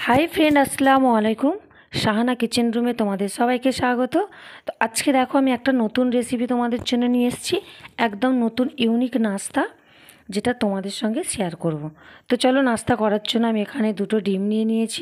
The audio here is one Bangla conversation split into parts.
হাই ফ্রেন্ড, আসসালামু আলাইকুম। শাহানা কিচেন রুমে তোমাদের সবাইকে স্বাগত। তো আজকে দেখো আমি একটা নতুন রেসিপি তোমাদের জন্য নিয়ে এসেছি, একদম নতুন ইউনিক নাস্তা, যেটা তোমাদের সঙ্গে শেয়ার করব। তো চলো, নাস্তা করার জন্য আমি এখানে দুটো ডিম নিয়ে নিয়েছি।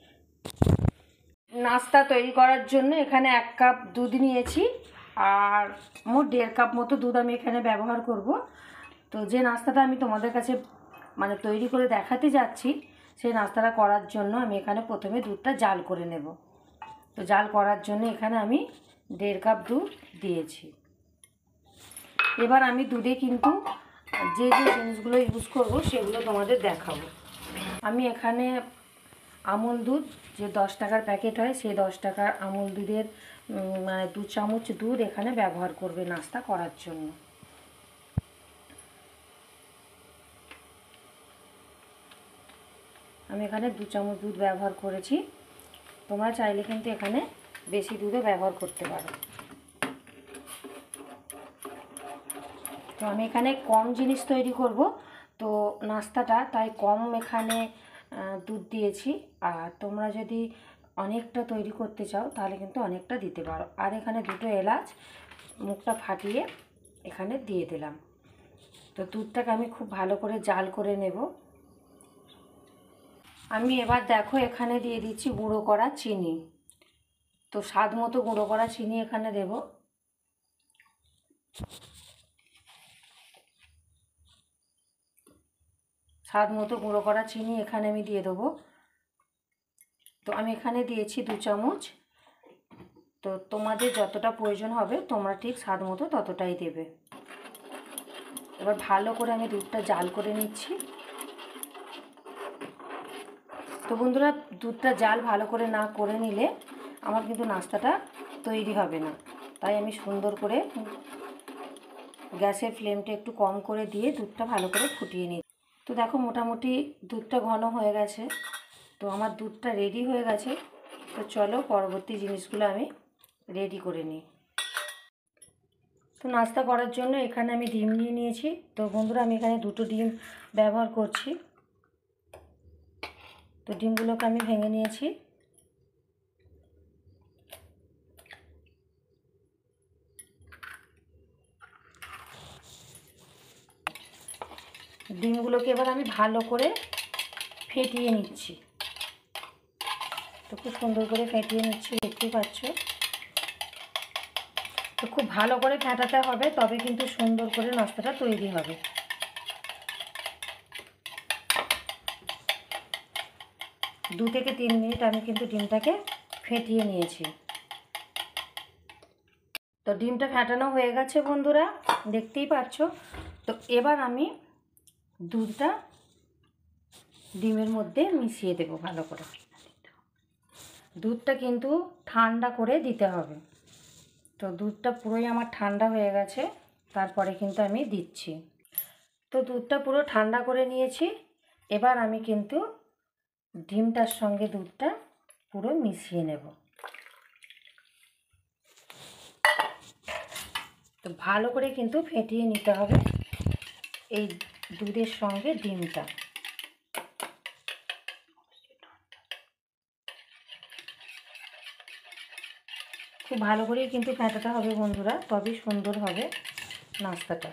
নাস্তা তৈরি করার জন্য এখানে 1 কাপ দুধ নিয়েছি, আর মোট 1.5 কাপ মতো দুধ আমি এখানে ব্যবহার করব। তো যে নাস্তাটা আমি তোমাদের কাছে তৈরি করে দেখাতে যাচ্ছি, সেই নাস্তাটা করার জন্য আমি এখানে প্রথমে দুধটা জাল করে নেব। তো জাল করার জন্য এখানে আমি 1.5 কাপ দুধ দিয়েছি। এবার আমি দুধে কিন্তু যে যে জিনিসগুলো ইউজ করব সেগুলো তোমাদের দেখাবো। আমি এখানে আমুল দুধ, যে 10 টাকার প্যাকেট হয়, সেই 10 টাকার আমুল দুধের 2 চামচ দুধ এখানে ব্যবহার করবে নাস্তা করার জন্য। আমি এখানে 2 চামচ দুধ ব্যবহার করেছি। তোমরা চাইলে কিন্তু এখানে বেশি দুধও ব্যবহার করতে পারো। তো আমি এখানে কম জিনিস তৈরি করব, তো নাস্তাটা তাই কম এখানে দুধ দিয়েছি। আর তোমরা যদি অনেকটা তৈরি করতে চাও তাহলে কিন্তু অনেকটা দিতে পারো। আর এখানে 2টো এলাচ মুখটা ফাটিয়ে এখানে দিয়ে দিলাম। তো দুধটাকে আমি খুব ভালো করে জাল করে নেব। আমি এবার দেখো এখানে দিয়ে দিচ্ছি গুঁড়ো করা চিনি। তো স্বাদ মতো গুঁড়ো করা চিনি এখানে দেব। স্বাদ মতো গুঁড়ো করা চিনি এখানে আমি দিয়ে দেবো। তো আমি এখানে দিয়েছি 2 চামচ। তো তোমাদের যতটা প্রয়োজন হবে তোমরা ঠিক স্বাদ মতো ততটাই দেবে। এবার ভালো করে আমি দুধটা জাল করে নিচ্ছি। তো বন্ধুরা, দুধটা জাল ভালো করে না করে নিলে আমার কিন্তু নাস্তাটা তৈরি হবে না। তাই আমি সুন্দর করে গ্যাসের ফ্লেমটা একটু কম করে দিয়ে দুধটা ভালো করে ফুটিয়ে নিই। তো দেখো মোটামুটি দুধটা ঘন হয়ে গেছে। তো আমার দুধটা রেডি হয়ে গেছে। তো চলো পরবর্তী জিনিসগুলো আমি রেডি করে নিই। তো নাস্তা করার জন্য এখানে আমি ডিম নিয়ে নিয়েছি। তো বন্ধুরা, আমি এখানে 2টো ডিম ব্যবহার করছি। তো ডিমগুলোকে আমি ভেঙে নিয়েছি। ডিমগুলোকে এবার আমি ভালো করে ফেটিয়ে নিচ্ছি। তো খুব সুন্দর করে ফেটিয়ে নিচ্ছি, দেখতেই পাচ্ছ। তো খুব ভালো করে ফেটাতে হবে, তবে কিন্তু সুন্দর করে নাস্তাটা তৈরি হবে। 2 থেকে 3 মিনিট আমি কিন্তু ডিমটাকে ফেটিয়ে নিয়েছি। তো ডিমটা ফেটানো হয়ে গেছে বন্ধুরা, দেখতেই পাচ্ছ। তো এবার আমি দুধটা ডিমের মধ্যে মিশিয়ে দেব ভালো করে। দুধটা কিন্তু ঠান্ডা করে দিতে হবে। তো দুধটা পুরোই আমার ঠান্ডা হয়ে গেছে, তারপরে কিন্তু আমি দিচ্ছি। তো দুধটা পুরো ঠান্ডা করে নিয়েছি। এবার আমি কিন্তু ডিমটার সঙ্গে দুধটা পুরো মিশিয়ে নেব। তো ভালো করে কিন্তু ফেটিয়ে নিতে হবে এই দুধের সঙ্গে ডিমটা। খুব ভালো করেই কিন্তু ফেটাতে হবে বন্ধুরা, তবেই সুন্দর হবে নাস্তাটা।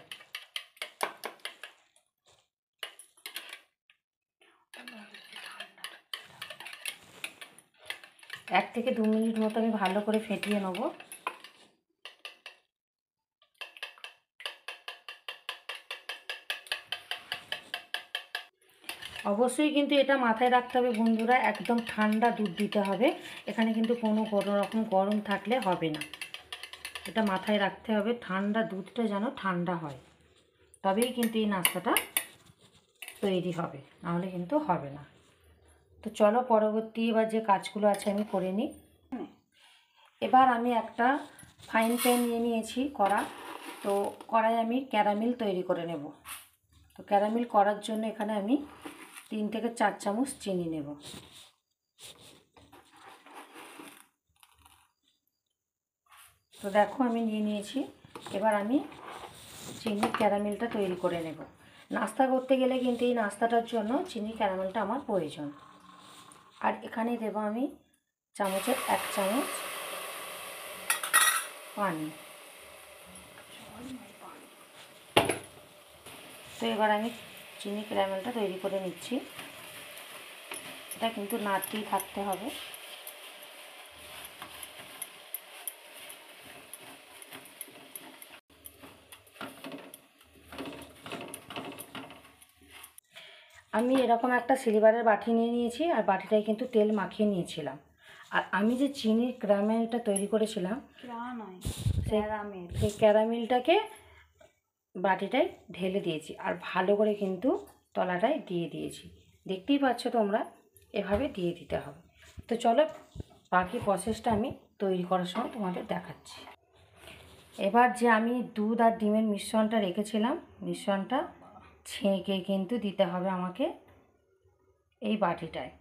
1 থেকে 2 মিনিট মতো আমি ভালো করে ফেটিয়ে নেব। অবশ্যই কিন্তু এটা মাথায় রাখতে হবে বন্ধুরা, একদম ঠান্ডা দুধ দিতে হবে। এখানে কিন্তু কোনো রকম গরম থাকলে হবে না। এটা মাথায় রাখতে হবে, ঠান্ডা দুধটা যেন ঠান্ডা হয়, তবেই কিন্তু এই নাস্তাটা তৈরি হবে, নাহলে কিন্তু হবে না। তো চলো পরবর্তী এবার যে কাজগুলো আছে আমি করে নিই। এবার আমি একটা ফ্রাইং প্যান নিয়ে নিয়েছি, কড়া। তো কড়াই আমি ক্যারামেল তৈরি করে নেব। তো ক্যারামেল করার জন্য এখানে আমি 3 থেকে 4 চামচ চিনি নেব। তো দেখো আমি নিয়ে নিয়েছি। এবার আমি চিনির ক্যারামেলটা তৈরি করে নেব। নাস্তা করতে গেলে কিন্তু এই নাস্তাটার জন্য চিনির ক্যারামেলটা আমার প্রয়োজন। আর এখানে দেবো আমি চামচের 1 চামচ পানি। তো এবার আমি চিনি ক্যারামেলটা তৈরি করে নিচ্ছি। এটা কিন্তু নাড়তেই থাকতে হবে। আমি এরকম একটা সিলভারের বাটি নিয়ে নিয়েছি, আর বাটিটায় কিন্তু তেল মাখিয়ে নিয়েছিলাম। আর আমি যে চিনির ক্যারামেলটা তৈরি করেছিলাম সেই ক্যারামেলটাকে বাটিটায় ঢেলে দিয়েছি, আর ভালো করে কিন্তু তলাটায় দিয়ে দিয়েছি। দেখতেই পাচ্ছ তোমরা, এভাবে দিয়ে দিতে হবে। তো চলো বাকি প্রসেসটা আমি তৈরি করার সময় তোমাদের দেখাচ্ছি। এবার যে আমি দুধ আর ডিমের মিশ্রণটা রেখেছিলাম, মিশ্রণটা ছেঁকে কিন্তু দিতে হবে আমাকে এই বাটিটায়।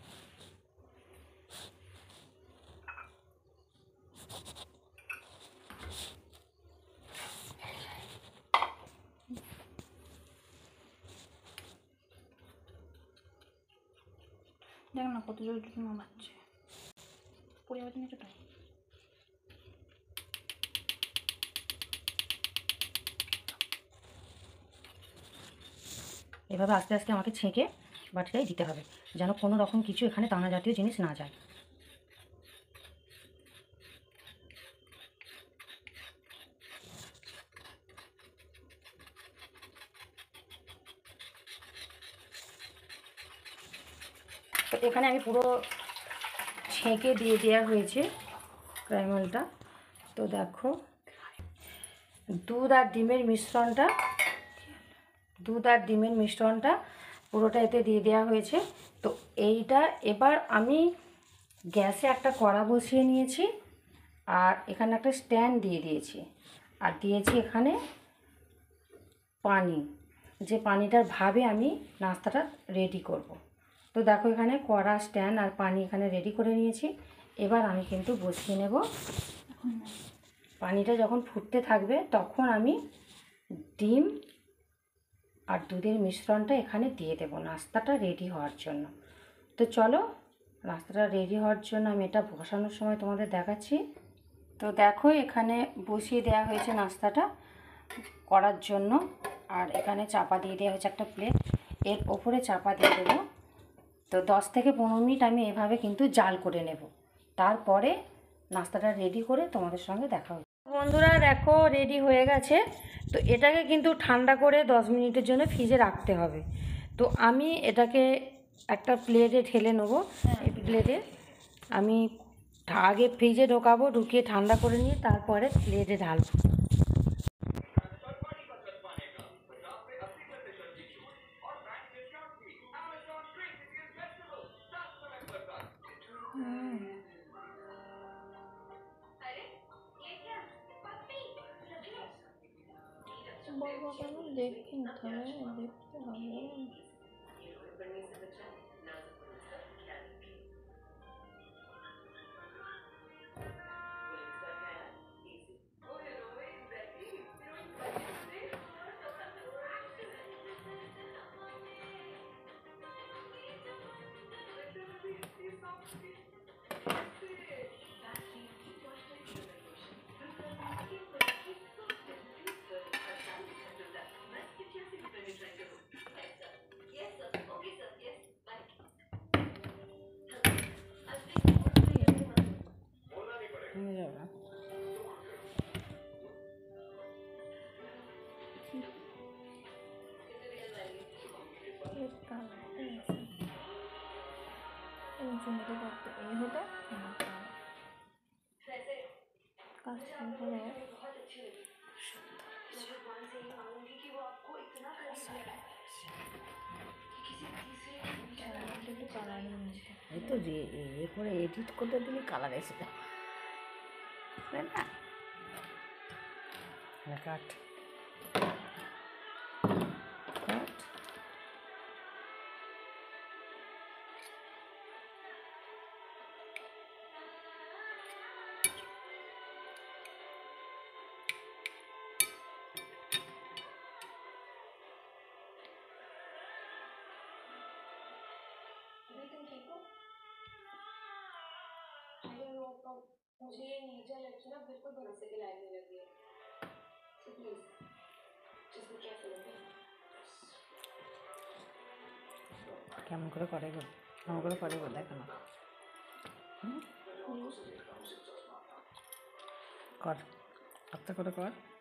দেখ না কত জল মামাচ্ছে পরিবর্তন এটা। এভাবে আস্তে আস্তে আমাকে ছেঁকে বাটিটাই দিতে হবে, যেন কোনো রকম কিছু এখানে দানা জাতীয় জিনিস না যায়। তো এখানে আমি পুরো ছেঁকে দিয়ে দেওয়া হয়েছে ক্যারামেলটা। তো দেখো দুধ আর ডিমের মিশ্রণটা পুরোটা এতে দিয়ে দেওয়া হয়েছে। তো এইটা এবার আমি গ্যাসে একটা কড়া বসিয়ে নিয়েছি, আর এখানে একটা স্ট্যান্ড দিয়ে দিয়েছি, আর দিয়েছি এখানে পানি, যে পানিটার ভাবে আমি নাস্তাটা রেডি করব। তো দেখো এখানে কড়া, স্ট্যান্ড আর পানি এখানে রেডি করে নিয়েছি। এবার আমি কিন্তু বসিয়ে নেব। পানিটা যখন ফুটতে থাকবে তখন আমি ডিম আর দুধের মিশ্রণটা এখানে দিয়ে দেবো নাস্তাটা রেডি হওয়ার জন্য। তো চলো নাস্তাটা রেডি হওয়ার জন্য আমি এটা বসানোর সময় তোমাদের দেখাচ্ছি। তো দেখো এখানে বসিয়ে দেওয়া হয়েছে নাস্তাটা করার জন্য, আর এখানে চাপা দিয়ে দেওয়া হয়েছে একটা প্লেট, এর ওপরে চাপা দিয়ে দেবো। তো 10 থেকে 15 মিনিট আমি এভাবে কিন্তু জাল করে নেব, তারপরে নাস্তাটা রেডি করে তোমাদের সঙ্গে দেখা হচ্ছে। বন্ধুরা দেখো রেডি হয়ে গেছে। তো এটাকে কিন্তু ঠান্ডা করে 10 মিনিটের জন্য ফ্রিজে রাখতে হবে। তো আমি এটাকে একটা প্লেটে ঢেলে নেবো। এই প্লেটে আমি আগে ফ্রিজে ঢোকাবো, ঢুকিয়ে ঠান্ডা করে নিয়ে তারপরে প্লেটে ঢালবো। দেখতে হবে। এই তো এ করে এডিট করতে দিলে কালার এসে যায় না। কাট কাট। मुझे ये नीचे लेक्चर ना बिल्कुल भरोसे के लायक नहीं लगी है, so please just be careful, okay? কেমন করে করে গো, কেমন করে করে গো, দেখো না কর, আস্তে করে কর।